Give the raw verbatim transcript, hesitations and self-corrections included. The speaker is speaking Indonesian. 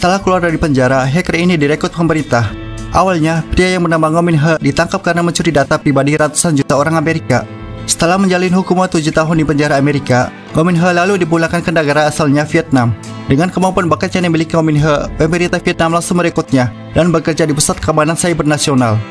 Setelah keluar dari penjara, hacker ini direkrut pemerintah. Awalnya, pria yang bernama Ngo Min He ditangkap karena mencuri data pribadi ratusan juta orang Amerika. Setelah menjalin hukuman tujuh tahun di penjara Amerika, Ngo Min He lalu dipulangkan ke negara asalnya, Vietnam. Dengan kemampuan bakat yang dimiliki Ngo Min He, pemerintah Vietnam langsung merekrutnya dan bekerja di Pusat Keamanan Cyber Nasional.